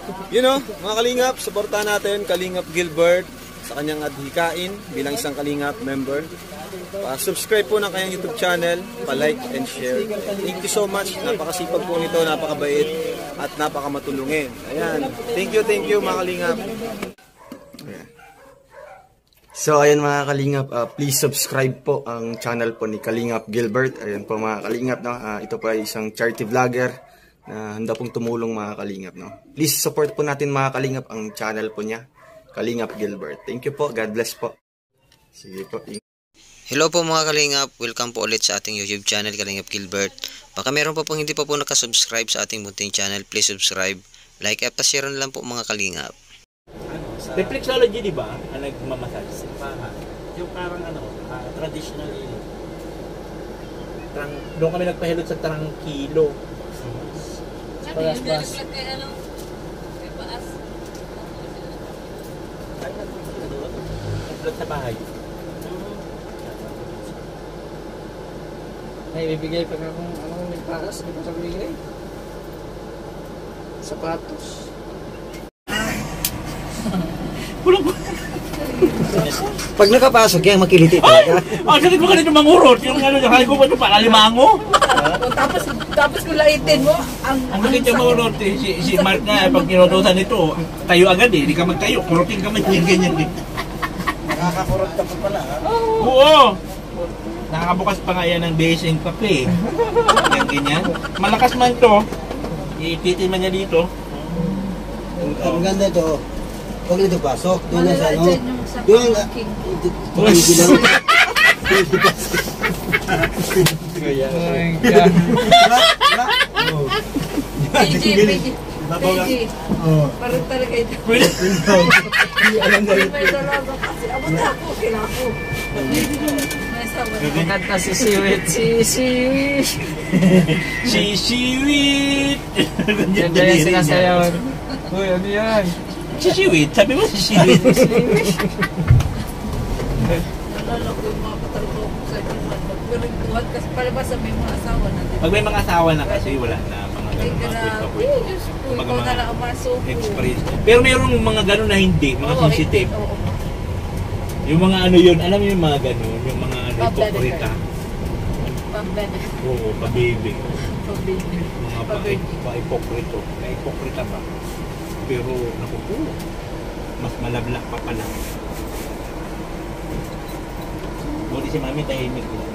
You know, mga kalingap, supportahan natin Kalingap Gilbert sa kanyang adhikain bilang isang Kalingap member. Pa-subscribe po ng kanyang YouTube channel, pa-like and share. Thank you so much. Napakasipag po nito, napakabait at napakamatulungin. Ayan. Thank you mga Kalingap. So ayan mga Kalingap, please subscribe po ang channel po ni Kalingap Gilbert. Ayan po mga Kalingap, no? Ito po ay isang charity vlogger na handa pong tumulong mga Kalingap, no? Please support po natin mga Kalingap ang channel po niya, Kalingap Gilbert. Thank you po, God bless po. Sige po. Hello po mga Kalingap, welcome po ulit sa ating YouTube channel Kalingap Gilbert. Baka meron pa pong hindi pa po nakasubscribe sa ating munting channel, please subscribe, like at share lang po mga Kalingap. Reflexology, di ba? Ang nagmamassage. Yung parang traditional doon kami nagpahilot sa trangkilo. Paras. Kay Paas. Ay, nagpahilot sa bahay. Ay, bibigay pa ka kung may Paas. Hindi ko sa bigay. Sapatos. Pag nakapasok yan, makiliti talaga. Ang sakit mo kanito mangurot. Yung hali ko ba ito para limango? Tapos kung laitin mo, ang sakit yung mangurot. Si Mark nga, pag kinutusan ito, tayo agad eh. Hindi ka magtayo. Kurutin ka man yung ganyan eh. Nakakakurot ka pa pala. Oo. Nakakabukas pa nga yan ng basing kape. Ganyan. Malakas man ito. Ititin man niya dito. Ang ganda ito. Huwag nito pasok. Doon na sa ano. Doon na. PG. Parang talaga ito. Alam na rin. May dalaga kasi. Abot na ako. Kinako. Kanta si Siwit. Si Siwit. Ganda yung sinasayawan. Uy, ano yan? Si Siwit, sabi mo si Siwit. Nalala ko yung mga katrabaho ko sa inyo. Magpirintuhan kasi palabas sa may mga asawa na. Pag may mga asawa na kasi wala na mga ganun mga ikaw na lang ang masok. experience. Pero mayroong mga ganun na hindi, mga sensitive. Yung mga ano yun, alam mo yung mga ganun, yung mga hipokrita. Pambebe. Oo, pabibi. Pambebe. Mga pa-hipokrito. Hipokrita ba? Pero naku po, mas malablak pa pala. Buti si Mami tahimik ko.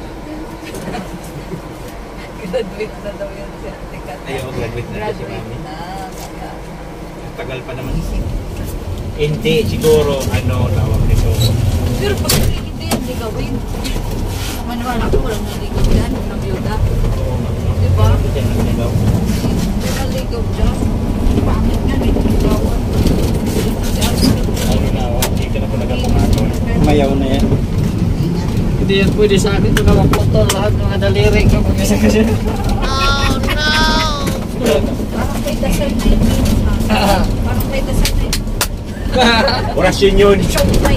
Graduate na daw yan si Ate Kat. Ayaw, graduate na si Mami. Kaya. Tagal pa naman. Hindi, siguro, tawag nito. Pero pag hindi yan, ligawin. Maniwala ko, walang naligaw yan, ng byuda. Oo, diba? Hindi yan nagligaw. Hindi naligaw dyan. Pangit nga, may naligawan. Hindi ka na po nagkakumaton. Mayaw na yan. Hindi yan pwede sa akin. Ito na maputol lahat ng daliri ko. Kasi. Oh no! Parang may dasal na yun. Parang may dasal na yun. Orasyon yun. Shaway.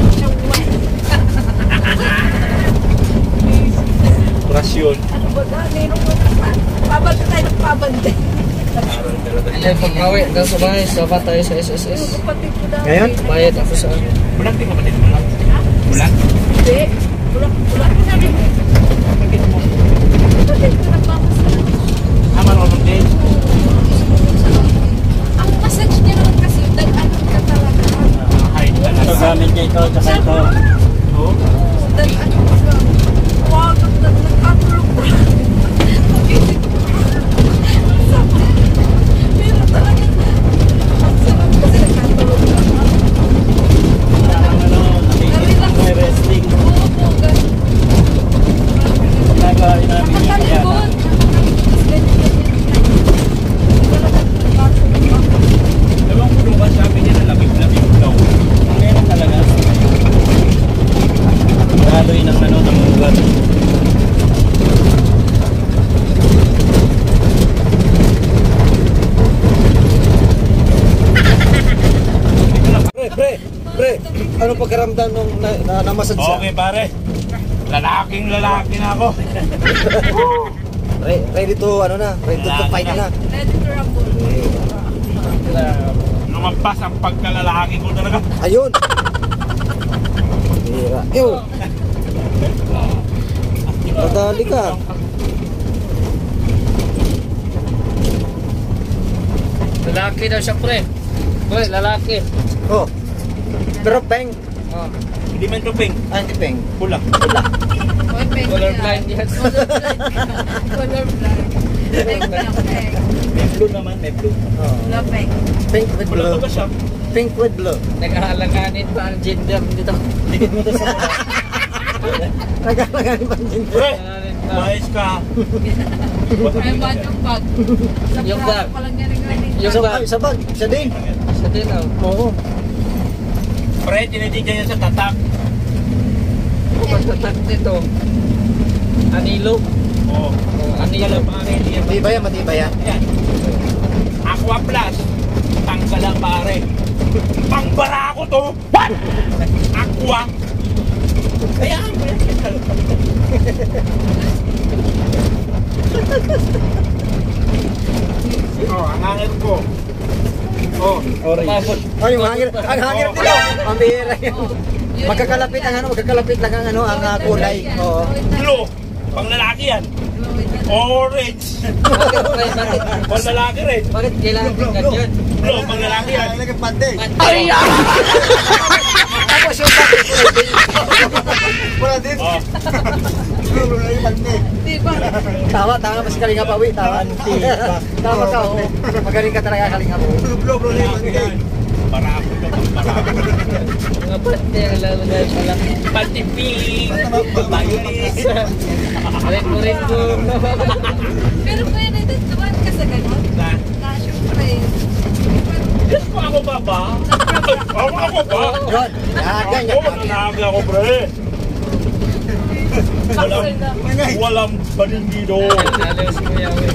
Orasyon. Ano ba gani? Pabanda tayo ng pabanda. Ay, pagkawi. Hanggang sa bahay. Sabat tayo sa SSS. Kapatid ko dami. Ngayon? Bayad ako sa ano. Bulag din kapatid mo lang. Bulag? Hindi. Bulag ko namin. Kapatid ko nagmamasal. Marunong din. Ang massage niya naman kasi nag-ano ka talaga. Kahit talaga. Ito gamit niya ito. Tsaka ito. Oo. Nag-ano ka. Wag, nag-atulog ko. Pero talaga, ang sarap kasi nag-atulog ka. May wrestling. Oo po, ganun. Nagawin namin yung kaya. Nakakalikod. Talaga, nag-atulog ka. Ewan ko nung sabi niya na labig-labig daw. Ngayon talaga. Galoy ng ng ugat. Pre, ano pagkaramdam nung namassage siya? Okay pare. Lalaking lalaki na ako. Ready to fight na. Ready to rumble. Lumabas ang pagkalalaki ko talaga. Ayun. Hira. Ew. Madali ka. Lalaki daw siya, pre. Pre, lalaki. Oh. Pero peng. Oh. Hindi man ito pink. Ah, hindi peng. Pula. Oy, peng Colorblind yan. Colorblind. Peng lang, peng. May blue naman, may blue. Wala, peng. Pink with Pula blue. ba siya? Pink with blue. Nag-aalanganin pa ang gender dito. Nagkakaroon pa din. Pre, Nag-aalanganin pa. mais ka. Ay, bad yung bag. Sa Yung plato bag. pa lang yan nagaling. Yung Sa bag. sa bag. Siya din. Sa din, oh. Oo. Pre, tinitigyan niya sa tatak. Pagtatak dito. Anilo. Oo. Anilo. Matibay yan, matibay yan. Ayan. Aqua Plus. Tanggal ang pare. Pangbara ko to. What? Aqua. Kaya ang hangin ko. Oh, Mabot. Oh, yung hangir. Ang hangir nila. Ang bihira yun. Magkakalapit ang ano, magkakalapit lang ang ano, ang kulay. Oo. blue. Pang lalaki yan. Orange. Bakit, pre? Bakit? Pang lalaki rin. Bakit kailangan ka dyan? Blue, pang lalaki yan. Nagpante. Ay! Tapos yung pante. Wala din. Oh. Yung pante. Diba? Tama pa si Kalinga Pawi. Tama ka, oo. Magaling ka talaga, Kalinga Pawi. Barako ka pang barako. Mga pante ang lalagay sa lang. Patiping. Violet. Rin ko. Pero pwede din naman ka sa ganon. Na, Na, syempre. Diyos ko ako ba ba? Ako ba? Yun. Yan, yan, Ako, yan. mananagi ako, pre. Walang panindido. Lalo si Kuya Will.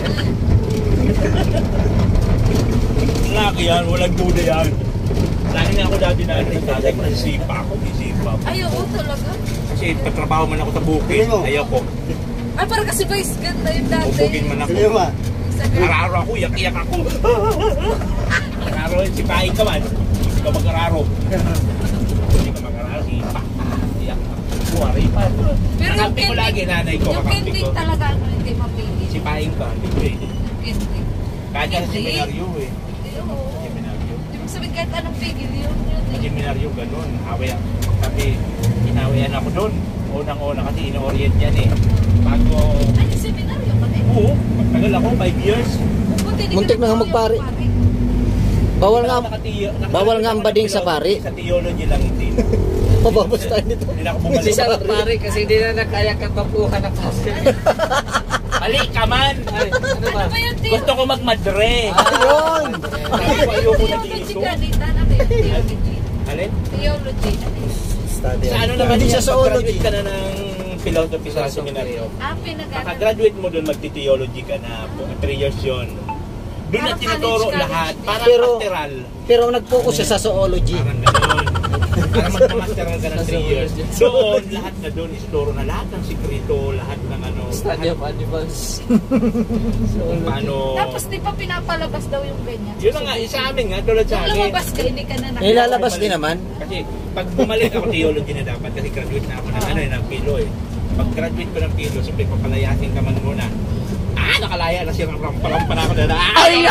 Laki yan, walang duda yan. Laki nga ako dati na isipa ako, isipa. Ay, oo talaga. Kasi patrabaho man ako sa bukid, ayaw ko. Ay, parang kasi vice ganda yung dati. Bubugin man ako. Araro ako, iyak-iyak ako. Araro, sipahin ka man. Hindi ka mag-araro. Hindi ka mag-araro, sipa. Iyak ako. Buwari pa. Pero yung Kakampi ko lagi, nanay ko, yung kakampi kending ko. talaga ano, hindi mapigil. Sipahin ka, hindi pwede. Kending. Kahit sa Hindi. seminaryo eh. Oo. Seminaryo. Ibig sabihin kahit anong pigil yun. Sa seminaryo, ganun. Away, sabi, inawayan ako doon. Unang-una kasi ino-orient yan eh. Bago, Ay, yung seminaryo ka eh. oo, magtagal ako, 5 years. Muntik na nga magpare. Bawal nga, bawal nga ang bading sa pari. Sa theology lang hindi. Pababos tayo nito. Hindi na ako Hindi bumalik. siya nagpare kasi hindi na nakaya kapapuhan ng kasi. Mali ka man! Ay, ano ba? Ano ba yung Gusto ko magmadre. Ayun. Sabi ko, ayoko na theology dito. ka, Nita? Ano ba yung theology? Alin? Theology. Ano yun? Sa ano naman Hindi yan, siya sa pag-graduate ka na ng philosophy sa seminaryo. Ah, pinag-ano. Pagka-graduate mo doon, magti-theology ka na. 3 years yun. Doon na Parang tinuturo college, lahat. college. Parang Pero- pastoral. Pero nag-focus siya sa zoology. Parang gano'n. Para magpamasteral ka ng 3 years. Doon, lahat na doon isturo na lahat ng sikreto, lahat ng ano. Study of animals. Kung paano. Tapos di pa pinapalabas daw yung ganyan. Yun na nga, isa amin nga, tulad sa Kung akin. lumabas ka, hindi ka na Nilalabas din naman. Kasi pag bumalik ako theology na dapat, kasi graduate na ako ng ano, ng PILO eh. Pag graduate ko ng PILO, siyempre papalayasin ka man muna. Nakalaya na siya ng rampalampan ako na. Ay!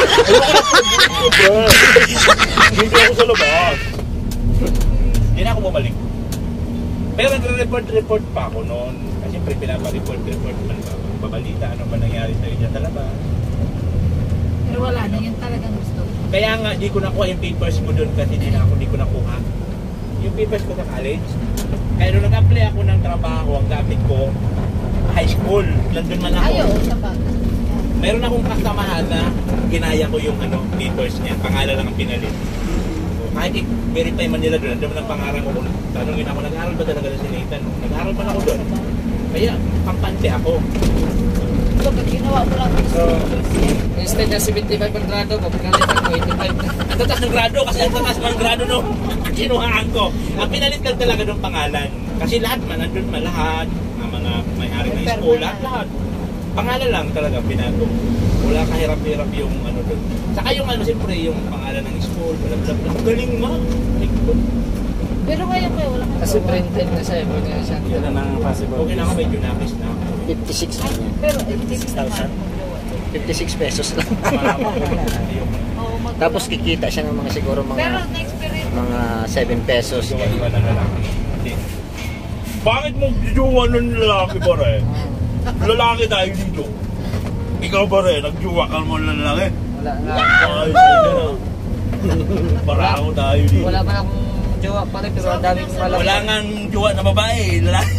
Hindi ako sa labas. Hindi na ako bumalik. Pero nagre-report pa ako noon. Kasi siyempre pinapa-report man ba. Babalita, ano ba nangyari sa'yo dyan sa labas. Pero wala na, yun talagang gusto. Kaya nga, di ko nakuha yung papers ko doon kasi di ko nakuha. Yung papers ko sa college. Kaya nung nag-apply ako ng trabaho, ang gamit ko, high school. Nandun man ako. Ayaw, sa bag. Meron akong kasamahan na ginaya ko yung papers niya. Pangalan lang ang pinalit. So, kahit i-verify man nila doon, nandun ang pangalan ko. Tanungin ako, nag-aaral ba talaga si Nathan? Nag-aaral man ako doon. Kaya, kampante ako. So, pag ginawa mo lang So, Instead na 75 ang grado, pagkalit ako 85 na. ang tatas ng grado kasi ang tatas ng grado no kinuhaan ko. Ang pinalit lang talaga ng pangalan. Kasi lahat man, nandun man lahat, ang mga may-ari ng school, lahat. Pangalan lang talaga pinago. Wala kahirap-hirap yung ano doon. Saka yung ano, siyempre, yung pangalan ng school, bla-bla-bla. Galing nga. Pero ngayon kayo, wala kang Kasi printed na siya. Pwede na siya. Yan na possible. Okay na ka, medyo nakis na ako. 56 na yan. Pero 86,000. 56 pesos lang. Oo, Tapos kikita siya ng mga siguro pero mga na-experience. mga 7 pesos. Iba na lalaki. Hindi. Bakit mo jowa ng lalaki ba rin? Lalaki tayo dito. Ikaw ba rin? Nagjowa ka mo ng lalaki? Wala nga. Ay, sige na. Parako tayo dito. Wala man akong jowa pa rin, pero ang daming malam. Wala nga jowa na babae. Lalaki.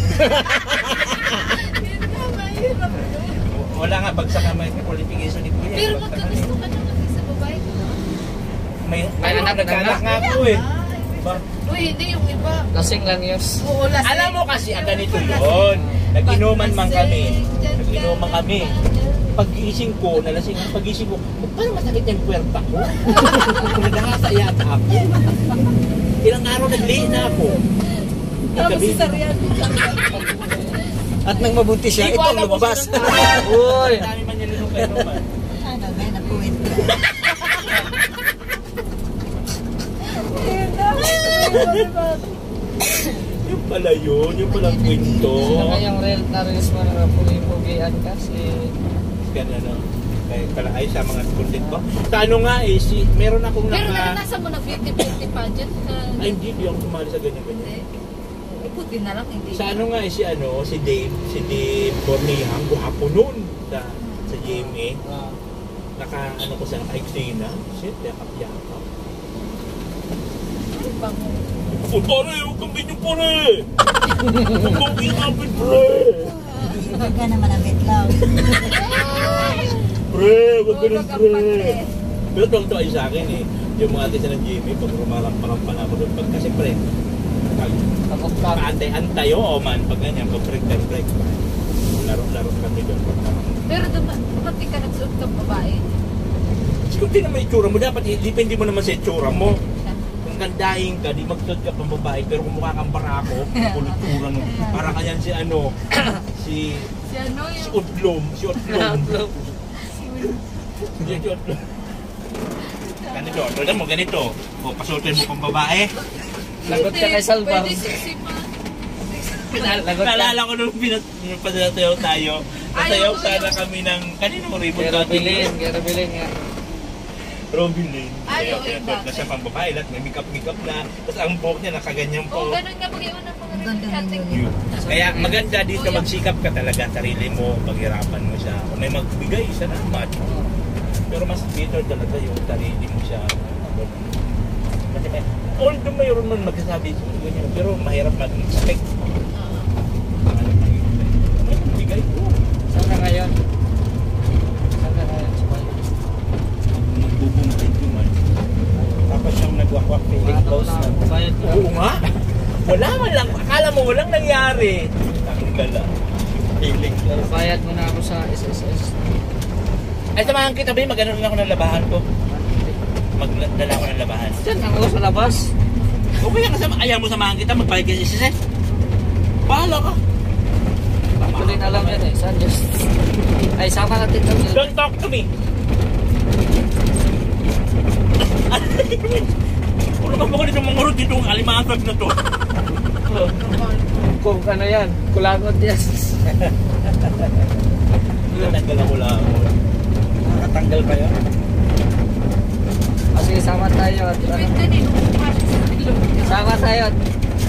Wala nga, bagsak ka may qualification ni Kuya. Pero magkagusto ka naman sa babae. May anak na nagkaanak nga ako eh. Diba? Uy, hindi yung iba. Lasing lang yun. Oo, lasing. Alam mo kasi, ang ganito yun. Nag-inuman man kami. Nag-inuman kami. Pag-gising ko, nalasing ang pag-gising ko, parang masakit yung puwerta ko. Nagkakasa yata ako. Ilang araw naglihi na ako. Tapos si Sarian. At nang mabuti siya, ito ang lumabas. Uy! Dami man yung linong kayo naman. Ano, may napuwit ka. Yung pala yun, yung palang kwento. Saka yung real na reels mo na pugi-pugian kasi. Ganun ano. Kaya ay sa mga content ko. Sa ano nga eh, meron akong Pero naka... naranasan mo na beauty pageant? Ay, hindi ako sumali sa ganyan-ganyan. Puti na lang, hindi. Sa ano nga eh, si Dave Bornihang, guwapo nun sa GMA. Naka-ano ko sa naka-Xena. Shit, yakap-yakap. Ay, bango. Oh, pare, huwag kang ganyan, pare! Huwag kang kinapit, pre! Huwag ka naman ang bitlaw. Pre, huwag ganun, pre! pre. Pero tuwang-tuwa yun sa akin eh. Yung mga artista ng GMA, pag rumarampa na ako doon. Pag kasi pre, paantay-antay, oo man, pag ganyan, pag break. Laro-laro kami doon. Pero dapat di ka nagsuot kang babae. Siguro din naman itsura mo, dapat depende mo naman sa itsura mo. Kung gandahin ka, di magsuot ka pang babae, pero kung mukha kang barako, kultura mo. Para kanyan si ano, si ano Udlom. Si Udlom. Ganito mo, ganito. O, pasuotin mo pang babae. Lagot ka kay Salva. Pwede sexy pa. Lagot ka. Naalala ko nung pinatayaw tayo. Natayaw sana kami ng, kanino mo ribbon cutting? Kaya bilin nga. Robilin. Ay, oo, Kaya yun na siya pang babae, lahat may makeup na. Tapos ang buhok niya nakaganyan Oo, po. ganun nga pag-iwan ng mga ribbon-cutting. Kaya maganda dito magsikap ka talaga sarili mo, paghirapan mo siya. Kung may magbigay, salamat. Pero mas better talaga yung sarili mo siya. Kasi although mayroon man magsasabi ganyan, pero mahirap mag-expect. May magbigay ko. Saan ka ngayon? Saan ka ngayon? Nagbubungkit ko man. Tapos siyang nagwakwak feeling close na. Bayad ka. Oo nga. Wala man lang. Akala mo walang nangyari. Tanggal feeling close. Bayad mo na ako sa SSS. Ay, samahan kita, ba? Mag-ano na ako ng labahan ko. Magdala ako ng labahan. Diyan ako sa labas. Okay yan, ayaw mo samahan kita, magpahig ka sa SSS. Bahala ka. Hindi ko rin alam yan eh. Saan just? Ay, sama natin daw yun. Don't talk to me. Ano ka ba ko dito mangurot dito ang alimangat na to? Kung ano yan, kulangot yan. Natanggal ako lang. Nakatanggal pa yun. Sige, sama tayo. At, ano, Pwede din, pumasok sa ilog. sama tayo. At,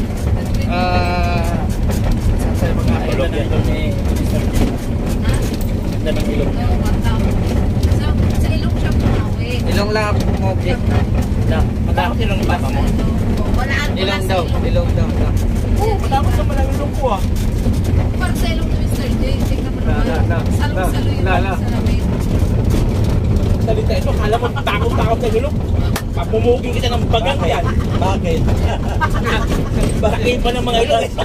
saan tayo magkain? Ilog yan. Ha? Ganda ng ilog. Oo, matao. Sa ilog siya pumawi. Ilong lang ako pumoblik. Matakot ilong baka mo. Wala Ilong daw. Ilong daw. Oo, matakot naman ang ilong ko ah. Para sa ilong ni Mr. J, tingnan mo naman. Salong-salo yung salamin. Salita ito, kala mo takot-takot na ilong. Pamumugin kita ng bagang yan. Bakit? Bakit pa ng mga ilong eh?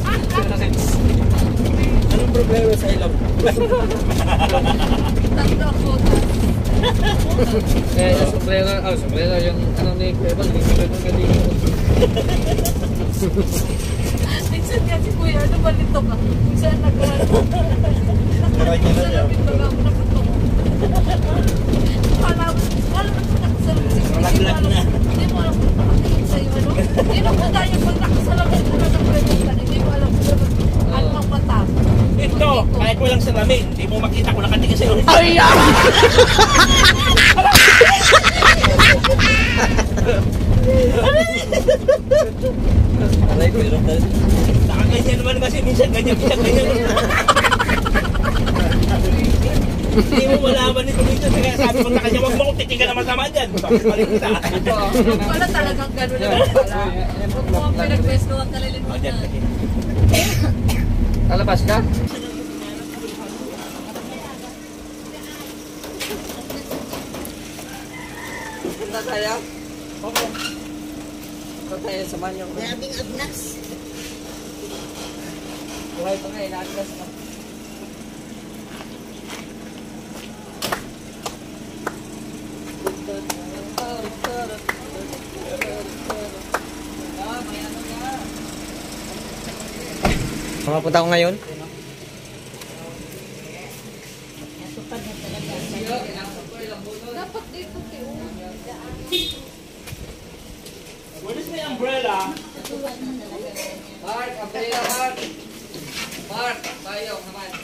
Anong problema sa ilong? Tatlo ako. Eh, yung sombrero yung ano ni Pebble, hindi ko nung galing. Minsan nga si Kuya, ano ba nito ka? Minsan nagawa ko. Salamin baga ako na putok. Wala mo nakasalang kasi Malaglag na. hindi mo alam kung nakatingin sa'yo, ano? Yun ang punta niya pag nakasalamin mo na ng pregunta, hindi mo alam kung ano ang mata. Ito, kahit walang salamin, hindi mo makita kung nakatingin sa'yo. Nakaganyan naman kasi minsan ganyan. Hindi mo malaman nito minsan. Kaya sabi ko sa kanya, huwag mo kong titigan na masama dyan. Bakit paling kita? Wala talagang gano'n naman pala. Huwag mo ang pinag-besto at O, nalilimutan. dyan. Lalabas ka? Punta tayo? Oo. Punta tayo sa manyo. Maraming agnas. Buhay pa nga, ina-agnas na. Mapunta ko ngayon. Dapat dito kayo. Where's my umbrella? Mark, umbrella, Mark. Mark, tayo naman.